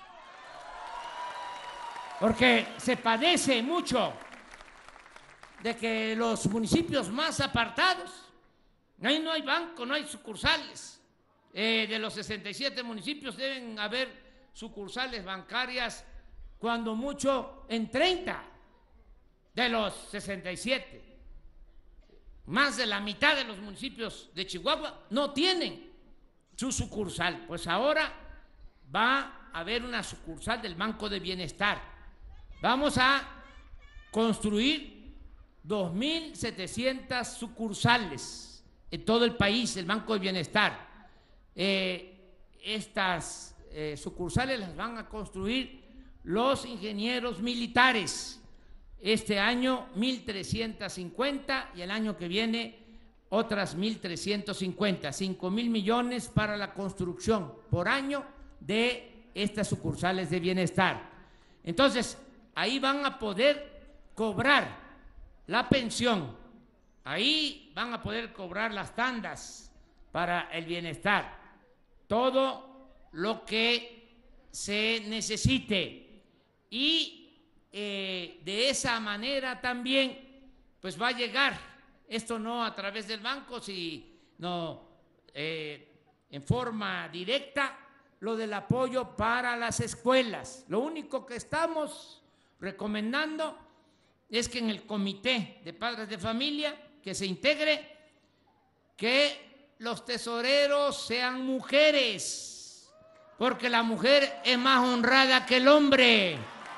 Porque se padece mucho de que los municipios más apartados, ahí no hay banco, no hay sucursales. Eh, de los sesenta y siete municipios deben haber sucursales bancarias, cuando mucho en treinta de los sesenta y siete. Más de la mitad de los municipios de Chihuahua no tienen su sucursal. Pues ahora va a haber una sucursal del Banco de Bienestar. Vamos a construir dos mil setecientas sucursales en todo el país, el Banco de Bienestar. Eh, estas eh, sucursales las van a construir los ingenieros militares. Este año mil trescientas cincuenta y el año que viene otras mil trescientas cincuenta, cinco mil millones para la construcción por año de estas sucursales de bienestar. Entonces, ahí van a poder cobrar la pensión, ahí van a poder cobrar las tandas para el bienestar, todo lo que se necesite. Y eh, de esa manera también pues va a llegar, esto no a través del banco, sino eh, en forma directa, lo del apoyo para las escuelas. Lo único que estamos recomendando es que en el comité de padres de familia que se integre, que los tesoreros sean mujeres, porque la mujer es más honrada que el hombre.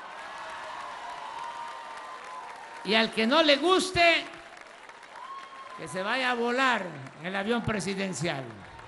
Y al que no le guste, que se vaya a volar en el avión presidencial.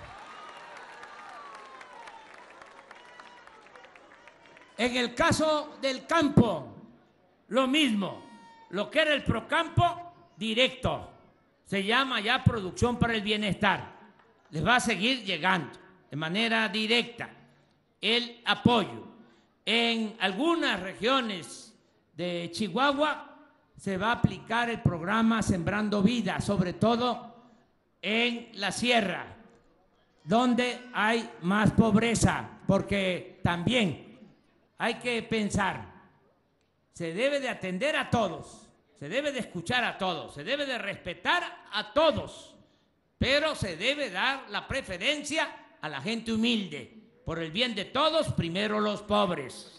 En el caso del campo, lo mismo. Lo que era el Procampo, directo. Se llama ya Producción para el Bienestar. Les va a seguir llegando de manera directa el apoyo. En algunas regiones de Chihuahua se va a aplicar el programa Sembrando Vida, sobre todo en la sierra, donde hay más pobreza, porque también hay que pensar, se debe de atender a todos, se debe de escuchar a todos, se debe de respetar a todos, pero se debe dar la preferencia a la gente humilde. Por el bien de todos, primero los pobres.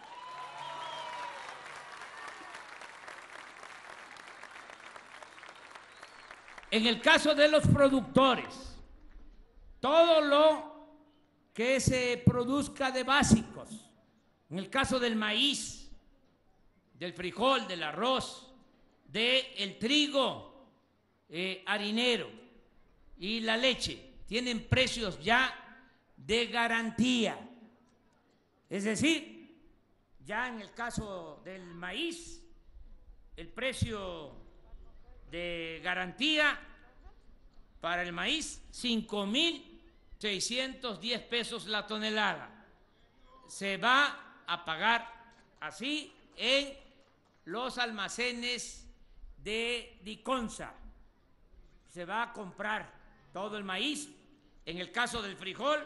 En el caso de los productores, todo lo que se produzca de básicos, en el caso del maíz, del frijol, del arroz, del trigo eh, harinero y la leche, tienen precios ya de garantía. Es decir, ya en el caso del maíz, el precio de garantía para el maíz, cinco mil seiscientos diez pesos la tonelada. Se va a pagar así en los almacenes de Diconsa. Se va a comprar todo el maíz. En el caso del frijol,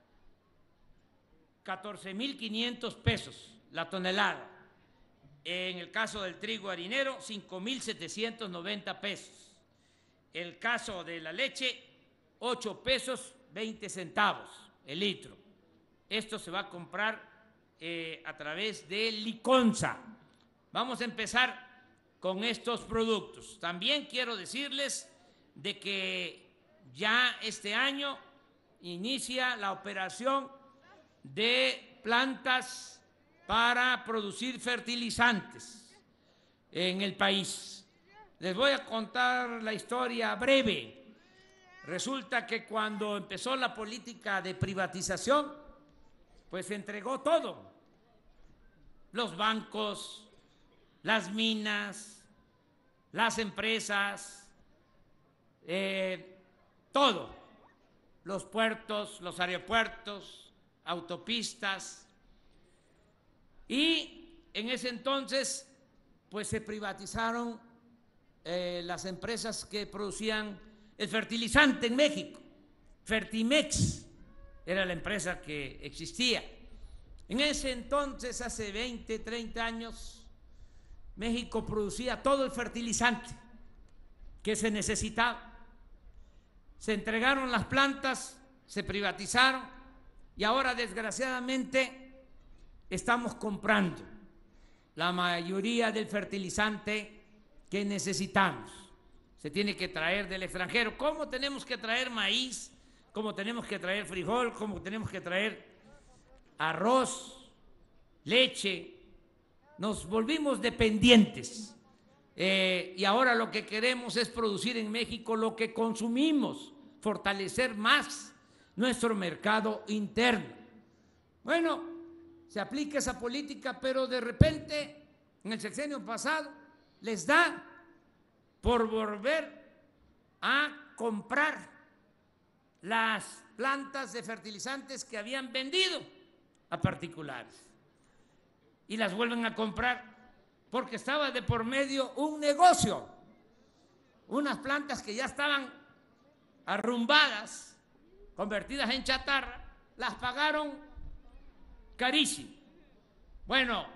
catorce mil quinientos pesos la tonelada. En el caso del trigo harinero, cinco mil setecientos noventa pesos. El caso de la leche, ocho pesos veinte centavos el litro. Esto se va a comprar eh, a través de Liconsa. Vamos a empezar con estos productos. También quiero decirles de que ya este año inicia la operación de plantas para producir fertilizantes en el país. Les voy a contar la historia breve. Resulta que cuando empezó la política de privatización, pues se entregó todo. Los bancos, las minas, las empresas, eh, todo. Los puertos, los aeropuertos, autopistas. Y en ese entonces, pues se privatizaron eh, las empresas que producían el fertilizante en México. Fertimex era la empresa que existía. En ese entonces, hace veinte, treinta años, México producía todo el fertilizante que se necesitaba. Se entregaron las plantas, se privatizaron y ahora, desgraciadamente, estamos comprando la mayoría del fertilizante que necesitamos. Se tiene que traer del extranjero. ¿Cómo tenemos que traer maíz como tenemos que traer frijol, como tenemos que traer arroz, leche. Nos volvimos dependientes. Eh, y ahora lo que queremos es producir en México lo que consumimos, fortalecer más nuestro mercado interno. Bueno, se aplica esa política, pero de repente, en el sexenio pasado, les da por volver a comprar las plantas de fertilizantes que habían vendido a particulares y las vuelven a comprar porque estaba de por medio un negocio, unas plantas que ya estaban arrumbadas, convertidas en chatarra, las pagaron carísimo. Bueno,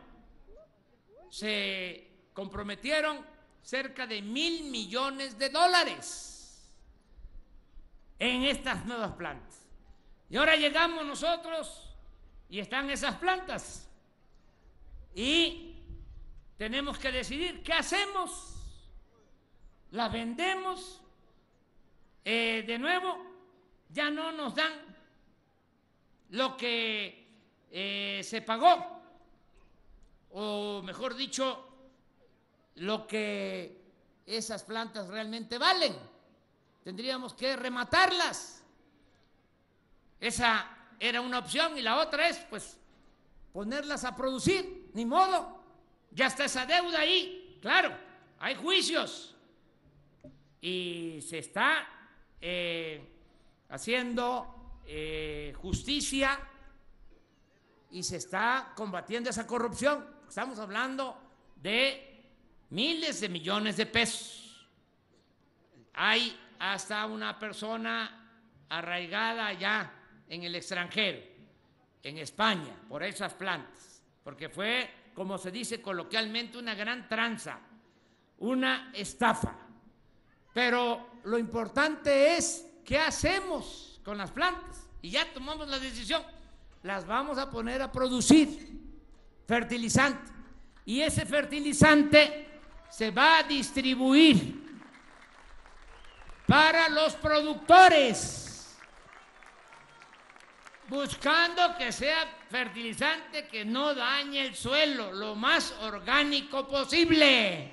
se comprometieron cerca de mil millones de dólares en estas nuevas plantas. Y ahora llegamos nosotros y están esas plantas. Y tenemos que decidir qué hacemos. ¿Las vendemos? Eh, de nuevo, ya no nos dan lo que eh, se pagó, o mejor dicho, lo que esas plantas realmente valen. Tendríamos que rematarlas. Esa era una opción, y la otra es, pues, ponerlas a producir. Ni modo, ya está esa deuda ahí. Claro, hay juicios y se está eh, haciendo eh, justicia y se está combatiendo esa corrupción. Estamos hablando de miles de millones de pesos. Hay hasta una persona arraigada allá en el extranjero, en España, por esas plantas, porque fue, como se dice coloquialmente, una gran tranza, una estafa. Pero lo importante es qué hacemos con las plantas, y ya tomamos la decisión, las vamos a poner a producir fertilizante, y ese fertilizante se va a distribuir para los productores, buscando que sea fertilizante que no dañe el suelo, lo más orgánico posible.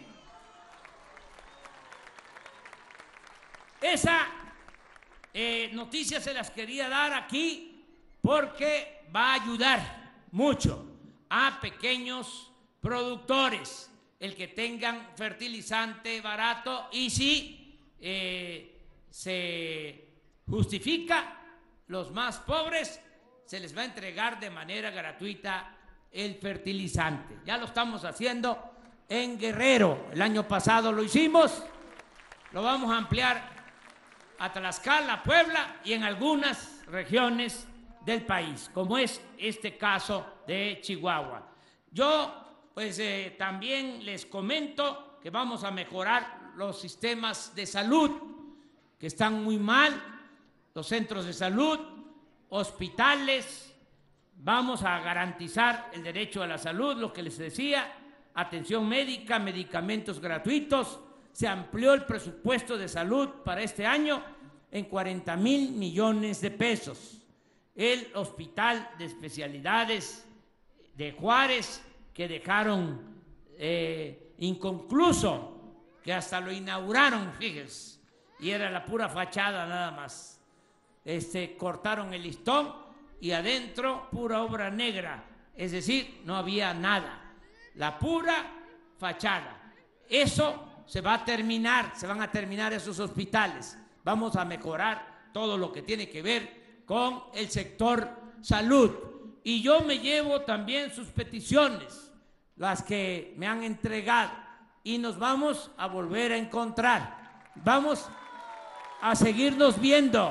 Esa eh, noticia se las quería dar aquí porque va a ayudar mucho a pequeños productores el que tengan fertilizante barato, y si eh, se justifica, los más pobres se les va a entregar de manera gratuita el fertilizante. Ya lo estamos haciendo en Guerrero, el año pasado lo hicimos, lo vamos a ampliar a Tlaxcala, Puebla y en algunas regiones del país, como es este caso de Chihuahua. Yo pues eh, también les comento que vamos a mejorar los sistemas de salud que están muy mal, los centros de salud, hospitales. Vamos a garantizar el derecho a la salud, lo que les decía, atención médica, medicamentos gratuitos. Se amplió el presupuesto de salud para este año en cuarenta mil millones de pesos. El Hospital de Especialidades de Juárez, que dejaron eh, inconcluso, que hasta lo inauguraron, fíjense, y era la pura fachada nada más. Este, cortaron el listón y adentro pura obra negra, es decir, no había nada, la pura fachada. Eso se va a terminar, se van a terminar esos hospitales. Vamos a mejorar todo lo que tiene que ver con el sector salud. Y yo me llevo también sus peticiones, las que me han entregado, y nos vamos a volver a encontrar. Vamos a seguirnos viendo.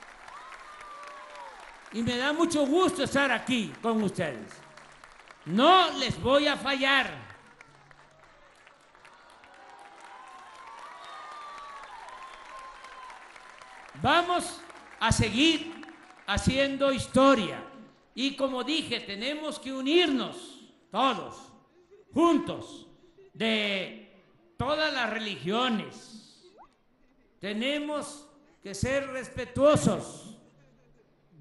Y me da mucho gusto estar aquí con ustedes. No les voy a fallar. Vamos a seguir haciendo historia. Y como dije, tenemos que unirnos todos, juntos, de todas las religiones. Tenemos que ser respetuosos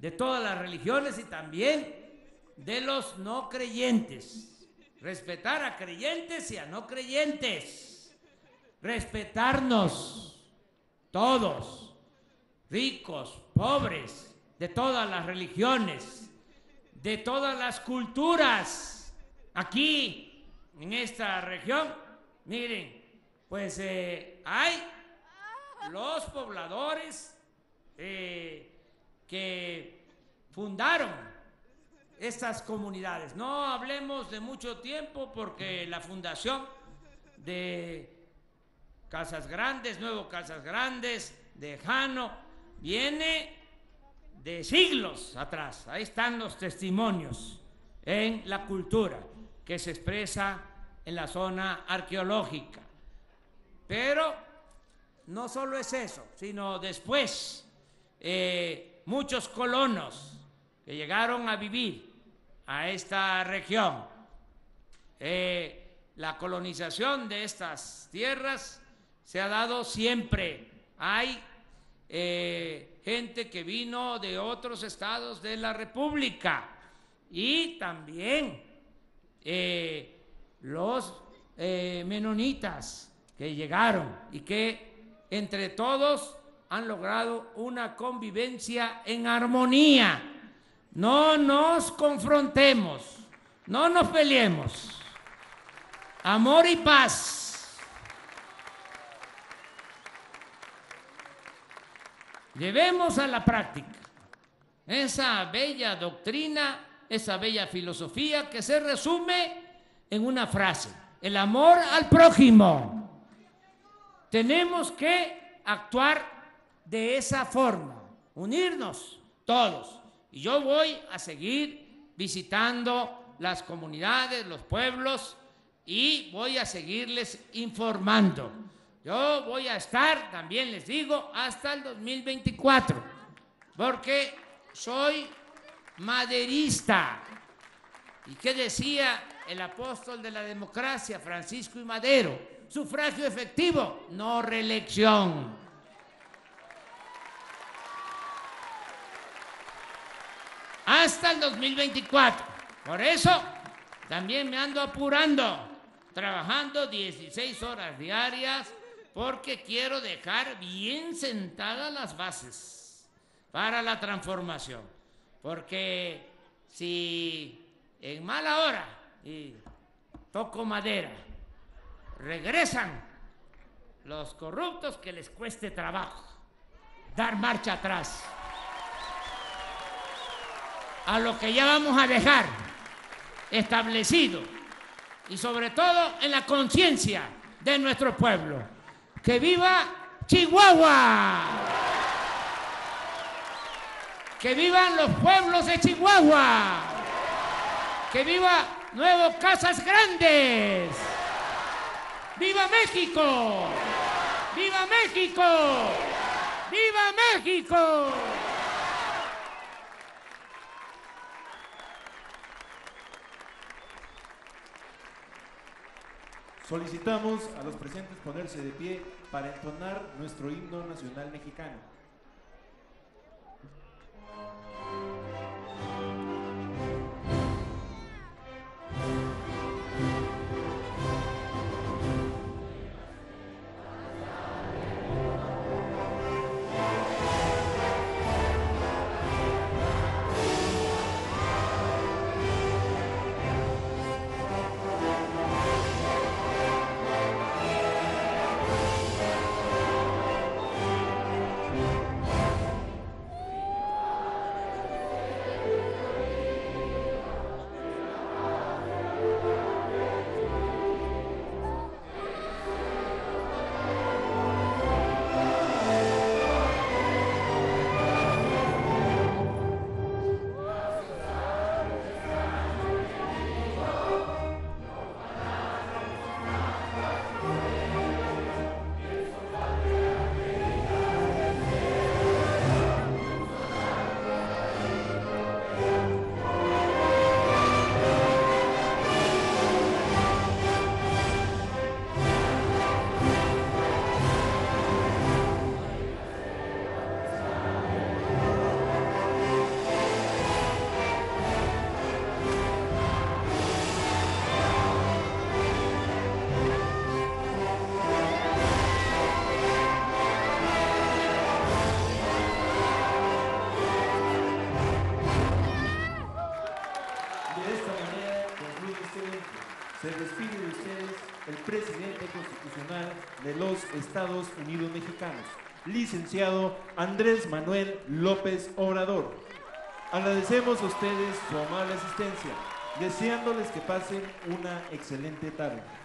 de todas las religiones y también de los no creyentes. Respetar a creyentes y a no creyentes. Respetarnos todos, ricos, pobres, de todas las religiones, de todas las culturas. Aquí, en esta región, miren, pues eh, hay los pobladores eh, que fundaron estas comunidades. No hablemos de mucho tiempo porque la fundación de Casas Grandes, Nuevo Casas Grandes, de Jano, viene de siglos atrás. Ahí están los testimonios en la cultura que se expresa en la zona arqueológica. Pero no solo es eso, sino después eh, muchos colonos que llegaron a vivir a esta región. Eh, la colonización de estas tierras se ha dado siempre. Hay eh, gente que vino de otros estados de la República y también eh, los eh, menonitas que llegaron y que entre todos han logrado una convivencia en armonía. No nos confrontemos, no nos peleemos. Amor y paz. Llevemos a la práctica esa bella doctrina, esa bella filosofía que se resume en una frase: el amor al prójimo. Tenemos que actuar de esa forma, unirnos todos. Y yo voy a seguir visitando las comunidades, los pueblos, y voy a seguirles informando. Yo voy a estar, también les digo, hasta el dos mil veinticuatro, porque soy maderista. ¿Y qué decía el apóstol de la democracia, Francisco I. Madero? Sufragio efectivo, no reelección. Hasta el dos mil veinticuatro. Por eso también me ando apurando, trabajando dieciséis horas diarias, porque quiero dejar bien sentadas las bases para la transformación. Porque si en mala hora, y toco madera, regresan los corruptos, que les cueste trabajo dar marcha atrás a lo que ya vamos a dejar establecido, y sobre todo en la conciencia de nuestro pueblo. ¡Que viva Chihuahua! ¡Que vivan los pueblos de Chihuahua! ¡Que viva Nuevo Casas Grandes! ¡Viva México! ¡Viva México! ¡Viva México! Solicitamos a los presentes ponerse de pie para entonar nuestro himno nacional mexicano. De esta manera concluye este evento. Se despide de ustedes el presidente constitucional de los Estados Unidos Mexicanos, licenciado Andrés Manuel López Obrador. Agradecemos a ustedes su amable asistencia, deseándoles que pasen una excelente tarde.